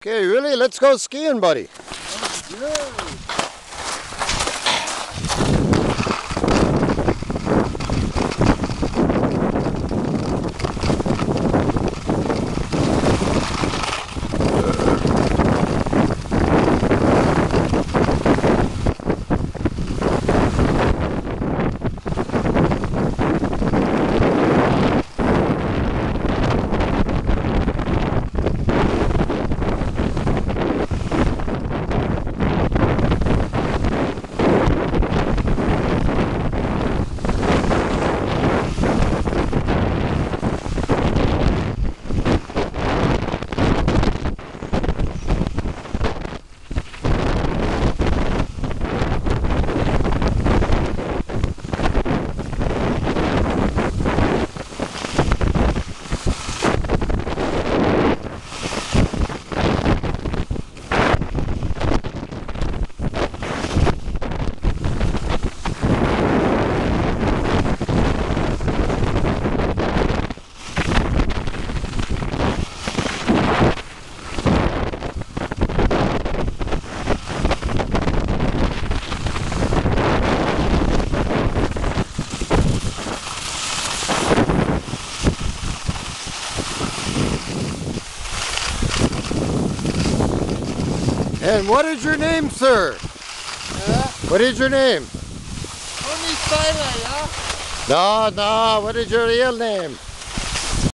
Okay, really? Let's go skiing, buddy. And what is your name, sir? What is your name? Only Tyler, yeah? No, what is your real name?